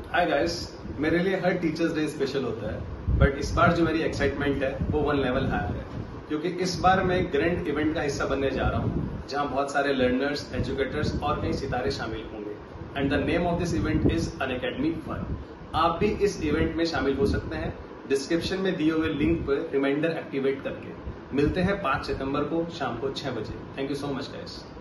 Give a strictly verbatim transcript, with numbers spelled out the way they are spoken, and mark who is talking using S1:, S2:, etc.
S1: Hi guys, मेरे लिए हर teachers day special होता है, बट इस बार जो मेरी एक्साइटमेंट है वो वन लेवल हायर है, क्योंकि इस बार मैं एक ग्रैंड इवेंट का हिस्सा बनने जा रहा हूँ जहाँ बहुत सारे लर्नर्स, एजुकेटर्स और कई सितारे शामिल होंगे। And the name of this event is Unacademy fun. आप भी इस इवेंट में शामिल हो सकते हैं डिस्क्रिप्शन में दिए हुए लिंक पर रिमाइंडर एक्टिवेट करके। मिलते हैं पाँच सितंबर को शाम को छह बजे। Thank you so much guys.